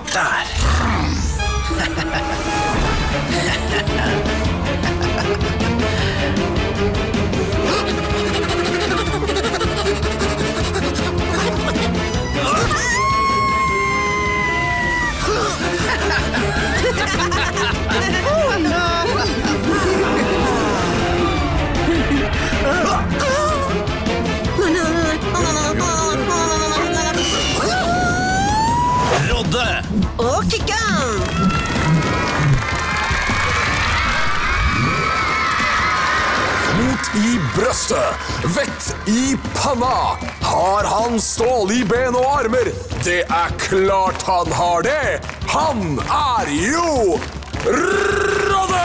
Der. Rodde! Og kicka! Mot i brøstet, vett i panna. Har han stål i ben og armer? Det er klart han har det. Han er jo Rodde!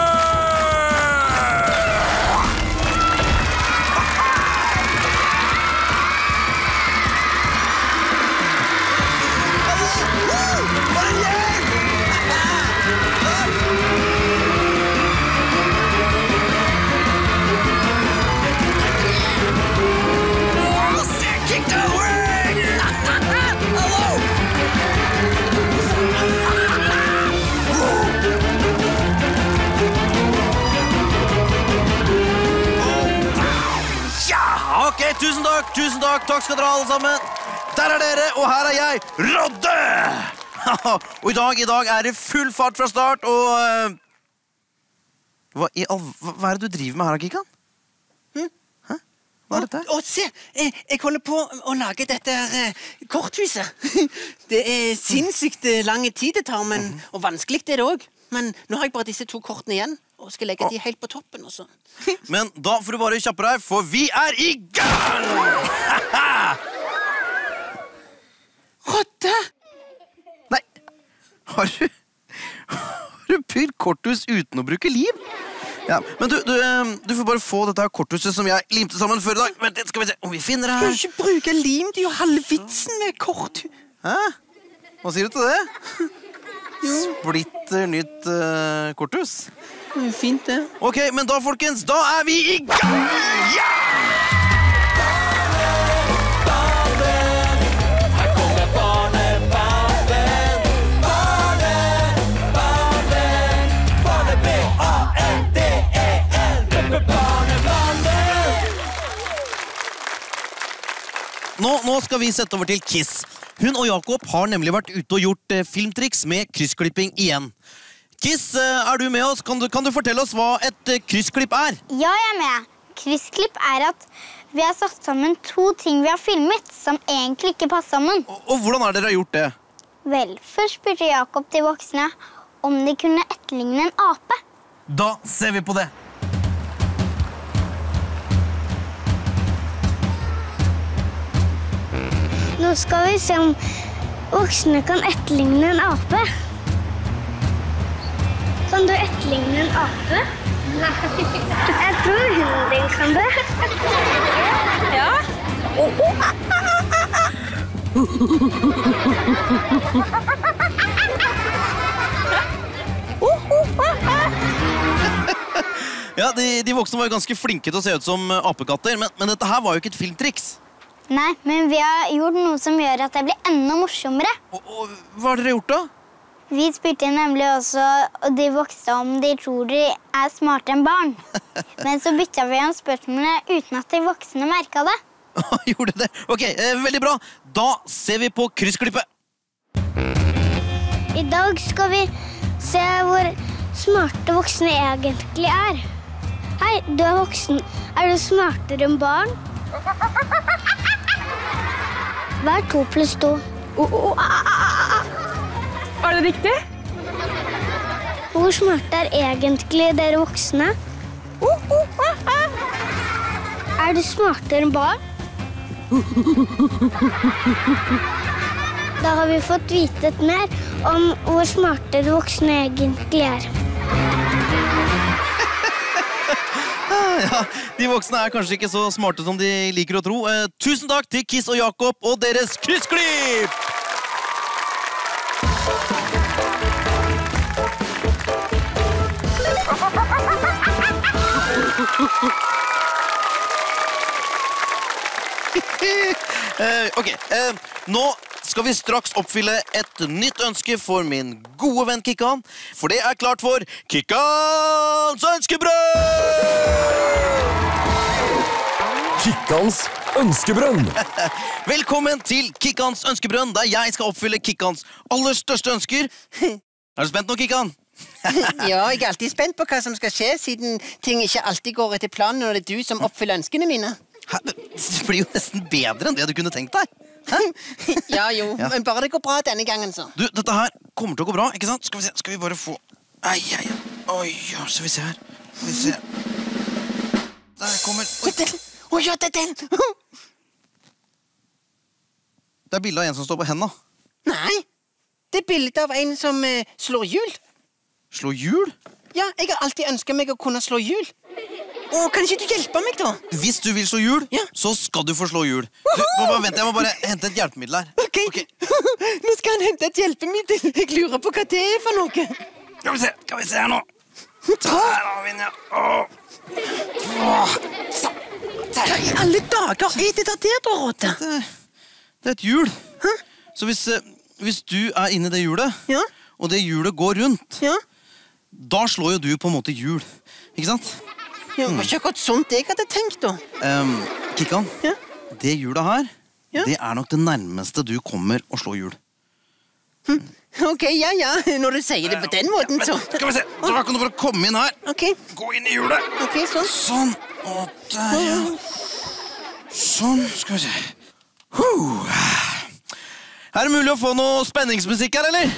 Ok, tusen takk, takk skal dere alle sammen. Der er dere, og her er jeg, Rodde! Og i dag er det full fart fra start, og... Hva er det du driver med her, Kikan? Hæ? Hva er dette her? Se, jeg holder på å lage dette korthuset. Det er sinnssykt lange tid det tar, og vanskelig det er det også. Men nå har jeg bare disse 2 kortene igjen, og skal legge de helt på toppen også. Men da får du bare kjappe deg, for vi er i gang! Rodde! Nei, har du bygd korthus uten å bruke lim? Ja, men du får bare få dette her korthuset som jeg limte sammen før i dag. Vent litt, skal vi se om vi finner det her. Du kan ikke bruke lim, det er jo halve vitsen med korthus. Hæ? Hva sier du til det? Splitter nytt korthus. Det er fint det. Ok, men da folkens, da er vi i gang! Ja! Her kommer barnebarnen. Nå skal vi sette over til Kiss. Hun og Jakob har nemlig vært ute og gjort filmtriks med kryssklipping igjen. Kiss, er du med oss? Kan du fortelle oss hva et kryssklipp er? Ja, jeg er med. Kryssklipp er at vi har satt sammen 2 ting vi har filmet, som egentlig ikke passer sammen. Og hvordan har dere gjort det? Vel, først spurte Jakob de voksne om de kunne etterligne en ape. Da ser vi på det. Nå skal vi se om voksne kan etterligne en ape. Kan du etterligne en ape? Nei. Jeg tror hunden din kan det. Ja. Ja, de voksne var jo ganske flinke til å se ut som apekatter, men dette her var jo ikke et filmtriks. Nei, men vi har gjort noe som gjør at det blir enda morsommere. Og hva har dere gjort da? Vi spurte nemlig også de voksne om de tror de er smartere enn barn. Men så bytta vi om spørsmålene uten at de voksne merket det. Gjorde det? Ok, veldig bra. Da ser vi på kryssklippet. I dag skal vi se hvor smarte voksne egentlig er. Hei, du er voksen. Er du smartere enn barn? Hva er 2 pluss 2? Er det riktig? Hvor smarte er egentlig dere voksne? Er du smartere enn barn? Da har vi fått vite mer om hvor smarte voksne egentlig er. Ja, de voksne er kanskje ikke så smarte som de liker å tro. Tusen takk til Kiss og Jakob og deres kryssklipp! Ok, nå skal vi straks oppfylle et nytt ønske for min gode venn Kikkan. For det klart for Kikkans ønskebrød! Kikkans ønskebrønn. Velkommen til Kikkans ønskebrønn, der jeg skal oppfylle Kikkans aller største ønsker. Er du spent nå, Kikkan? Ja, jeg alltid spent på hva som skal skje, siden ting ikke alltid går etter planen når det du som oppfyller ønskene mine. Hæ? Det blir jo nesten bedre enn det du kunne tenkt deg. Hæ? Ja, men bare det går bra denne gangen, så. Du, dette her kommer til å gå bra, ikke sant? Skal vi se, skal vi bare få... Oi, ja, skal vi se her. Skal vi se. Der kommer... Oi, ja, det den! Det bildet av en som står på hendene. Nei, det bildet av en som slår hjul. Slå hjul? Ja, jeg har alltid ønsket meg å kunne slå hjul. Kan ikke du hjelpe meg, da? Hvis du vil slå hjul, ja, så skal du få slå hjul. Du, vent, jeg må bare hente et hjelpemiddel her. Ok. Nå skal han hente et hjelpemiddel. Jeg lurer på hva det for noe. Skal vi se her nå. Der har vi den, ja. Hva i alle dager er det der, Råte? Det er et hjul. Hæ? Så hvis du er inne i det hjulet, ja, og det hjulet går rundt, ja, da slår jo du på en måte hjul, ikke sant? Ja, det var ikke akkurat sånt jeg hadde tenkt, da. Kikkan, ja, det hjulet her, ja, det er nok det nærmeste du kommer å slå hjul. Ok, ja, når du sier det på den måten, så... Skal vi se, så da kan du bare komme inn her. Ok. Gå inn i hjulet. Ok, sånn. Sånn, og der, ja. Sånn, skal vi se. Er det mulig å få noe spenningsmusikk her, eller?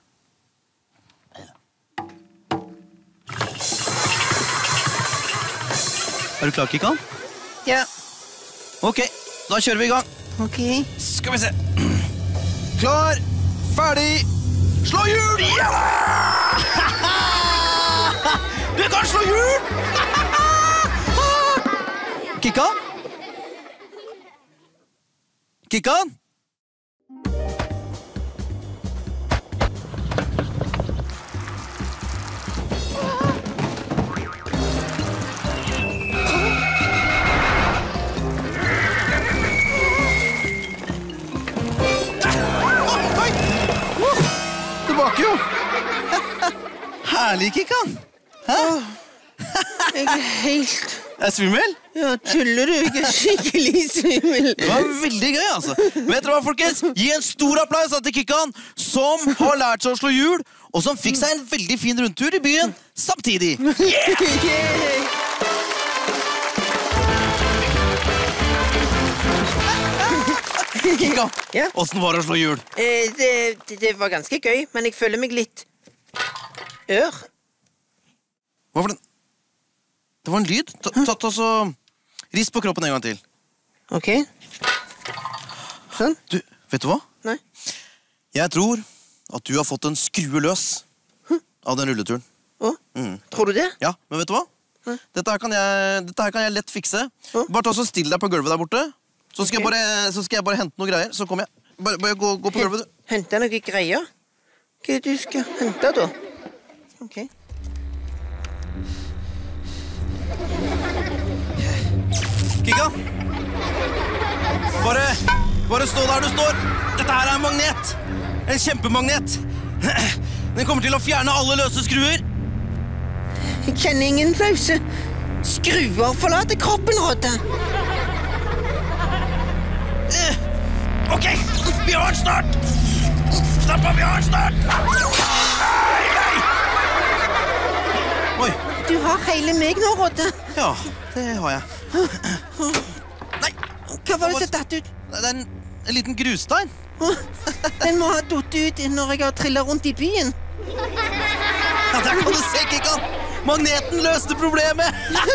Er du klar, Kikkan? Ja. Ok, da kjører vi i gang. Ok. Skal vi se. Klar, ferdig, slå hjul! Ja! Du kan slå hjul! Kikkan? Kikkan? Tilbake, jo. Herlig, Kikkan. Hæ? Jeg er helt... Er du svimmel? Ja, tuller du? Jeg er skikkelig svimmel. Det var veldig gøy, altså. Vet dere hva, folkens? Gi en stor applaus til Kikkan, som har lært seg å slå hjul, og som fikk seg en veldig fin rundtur i byen samtidig. Kikkan, ja? Hvordan var det å slå hjul? Det var ganske gøy, men jeg føler meg litt... Hva var det? Det var en lyd. Tatt og så... Rist på kroppen en gang til. Ok. Sånn. Du, vet du hva? Nei. Jeg tror at du har fått en skrue løs av den rulleturen. Tror du det? Ja, men vet du hva? Dette her kan jeg lett fikse. Bare ta så still deg på gulvet der borte. Så skal jeg bare hente noen greier. Så kommer jeg. Bare gå på gulvet, du. Hente noen greier? Hva er det du skal hente, da? Ok. Kikkan! Bare stå der du står. Dette her er en magnet. En kjempemagnet. Den kommer til å fjerne alle løse skruer. Jeg kjenner ingen løse skruer. Forlater kroppen, Råte. Ok, vi har den snart. Slapp av, vi har den snart. Oi. Du har hele meg nå, Råte. Ja, det har jeg. Nei. Hva var det som datt ut? Det er en liten grusstein. Den må ha dott ut når jeg har trillet rundt i byen. Ja, der kan du se, Kikkan. Magneten løste problemet.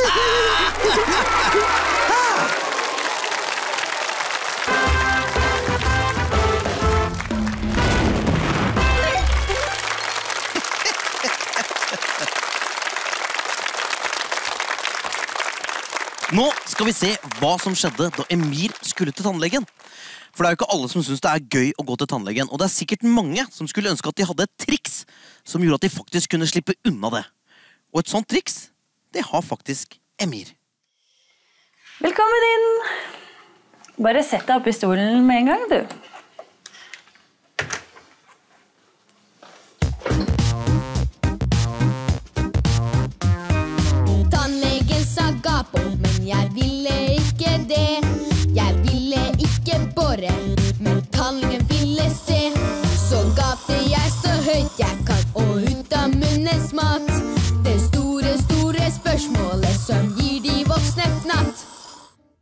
Nå skal vi se hva som skjedde da Emir skulle til tannlegen. For det er jo ikke alle som synes det er gøy å gå til tannlegen, og det er sikkert mange som skulle ønske at de hadde et triks som gjorde at de faktisk kunne slippe unna det. Og et sånt triks, det har faktisk Emir. Velkommen inn! Bare sett deg opp i stolen med en gang, du.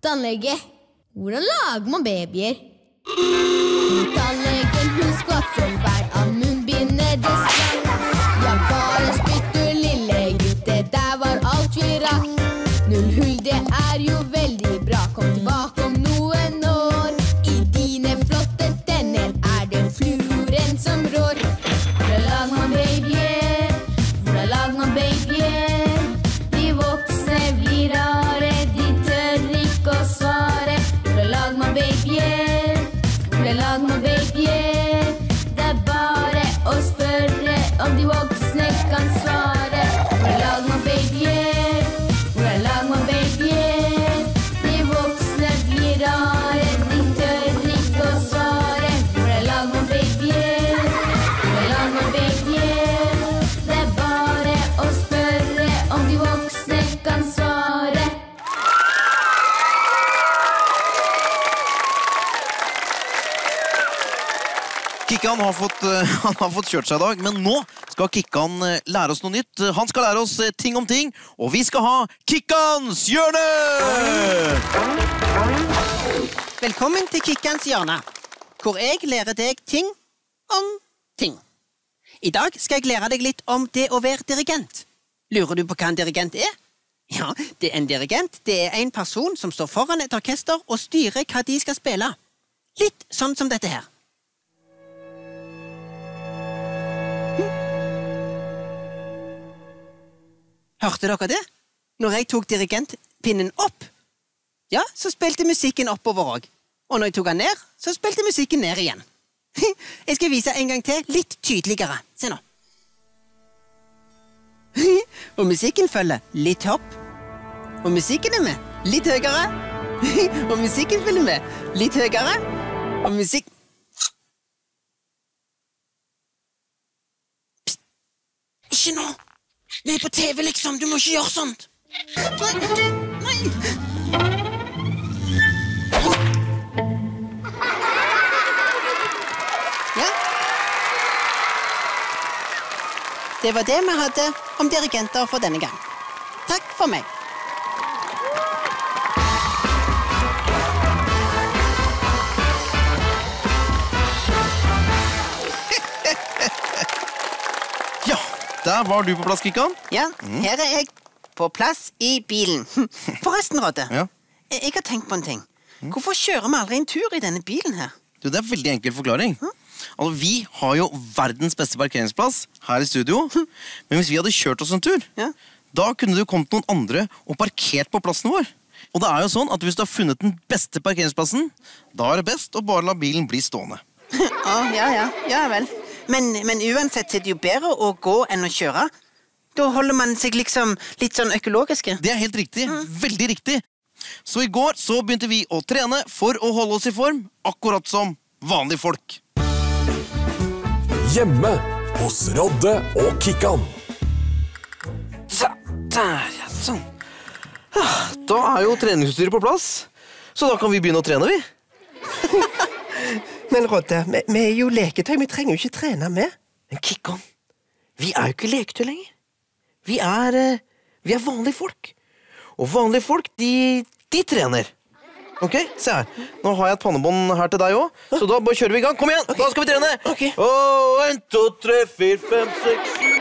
tannlege. Hvordan lager man babyer? Tannlegen hun skvatt så fæl av munnbindet det sprang. Ja, bare spytt du lille gutte, der var alt vi rakk. 0 hull, det er jo veldig bra, kom tilbake om noen år. I dine flotte tenner er det fluoren som rår. Hvordan lager man babyer? Hvordan lager man babyer? De voksne blir rare, de tør ikke å svare. Hvordan lager man babyer? Hvordan lager man babyer? Det er bare å spørre om de voksne kan svare. Hvordan lager man babyer? Hvordan lager man babyer? De voksne blir rare, de tør ikke å svare. Hvordan lager man babyer? Hvordan lager man babyer? Det er bare å spørre om de voksne kan svare. Kikkan har fått kjørt seg i dag, men nå skal Kikkan lære oss noe nytt. Han skal lære oss ting om ting, og vi skal ha Kikkans hjørne! Velkommen til Kikkans hjørne, hvor jeg lærer deg ting om ting. I dag skal jeg lære deg litt om det å være dirigent. Lurer du på hva en dirigent er? Ja, en dirigent er en person som står foran et orkester og styrer hva de skal spille. Litt sånn som dette her. Hørte dere det? Når jeg tok dirigentpinnen opp, ja, så spilte musikken oppover også. Og når jeg tok den ned, så spilte musikken ned igjen. Jeg skal vise en gang til, litt tydeligere. Se nå. Og musikken følger litt hopp. Og musikken er med, litt høyere. Og musikken følger med, litt høyere. Og musikk... Psst! Ikke nå! Vi er på TV, liksom. Du må ikke gjøre sånt. Nei. Ja. Det var det vi hadde om dirigenter for denne gang. Takk for meg. Der var du på plass, Kikkan. Ja, her er jeg på plass i bilen. Forresten, Rodde, Ja. Jeg har tenkt på en ting. Hvorfor kjører vi aldri en tur i denne bilen her? Du, det er en veldig enkel forklaring. Altså, vi har jo verdens beste parkeringsplass her i studio, men hvis vi hadde kjørt oss en tur, Ja. da kunne det kommet noen andre og parkert på plassen vår. Og det er jo sånn at hvis du har funnet den beste parkeringsplassen, da er det best å bare la bilen bli stående. Ja vel. Men uansett er det jo bedre å gå enn å kjøre. Da holder man seg liksom litt sånn økologiske. Det er helt riktig. Veldig riktig. Så i går så begynte vi å trene for å holde oss i form, akkurat som vanlige folk. Hjemme hos Rodde og Kikkan. Der, ja, sånn. Da er jo treningsutstyret på plass, så da kan vi begynne å trene, vi. Men Rodde, vi er jo leketøy, vi trenger jo ikke trene med. Men Kikkan, vi er jo ikke leketøy lenger. Vi er vanlige folk. Og vanlige folk, de trener. Ok, se her. Nå har jeg et pannebånd her til deg også, så da bare kjører vi i gang. Kom igjen, da skal vi trene. Ok. 1, 2, 3, 4, 5, 6, 7.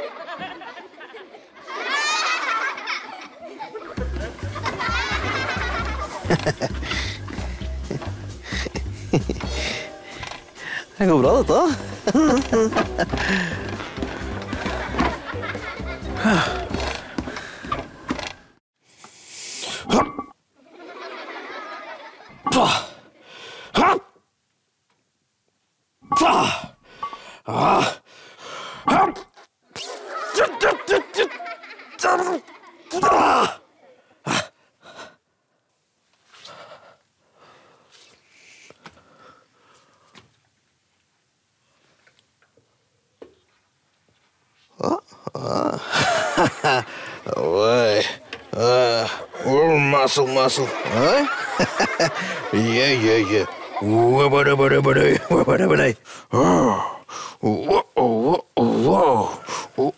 Det går bra, dette. Muscle. Huh? Yeah. Whoa.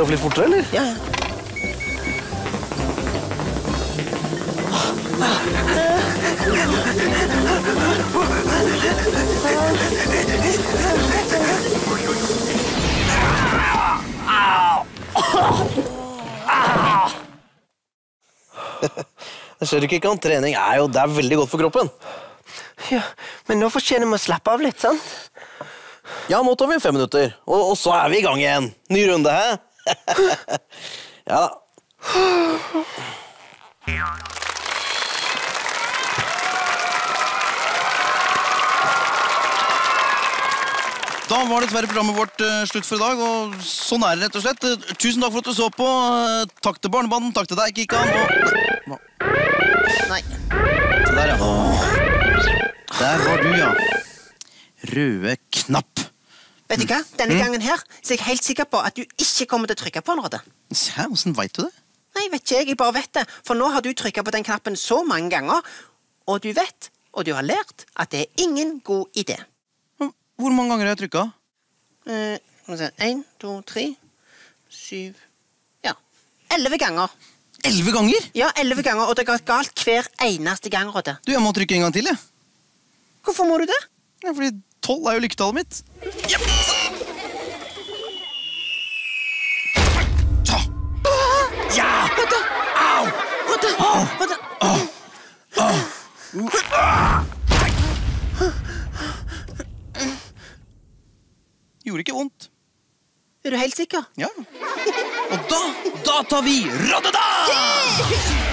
løpe litt fortere, eller? Ja. Det skjer ikke an. Trening det er veldig godt for kroppen. Ja, men nå fortjener vi å slappe av litt, sant? Ja, nå tar vi 5 minutter, og så er vi i gang igjen. Ny runde, hæ? Ja da. Da var dessverre programmet vårt slutt for i dag, og sånn er det rett og slett. Tusen takk for at du så på. Takk til barnebanen, takk til deg, Kikan. Nei. Se der, ja. Der var du, ja. Røde knapp. Vet du hva? Denne gangen her så er jeg helt sikker på at du ikke kommer til å trykke på den, Rodde. Hæ, hvordan vet du det? Nei, vet ikke jeg bare vet det. For nå har du trykket på den knappen så mange ganger, og du vet, og du har lært, at det er ingen god idé. Hvor mange ganger har jeg trykket? 1, 2, 3, 7... Ja, 11 ganger. 11 ganger? Ja, 11 ganger, og det går galt hver eneste gang, Rodde. Du, jeg må trykke en gang til, jeg. Hvorfor må du det? Ja, fordi 12 er jo lykketallet mitt. Ja, så. Ja! Rodde! Au! Rodde! Rodde! Gjorde ikke vondt. Er du helt sikker? Ja. Og da tar vi Rodde da!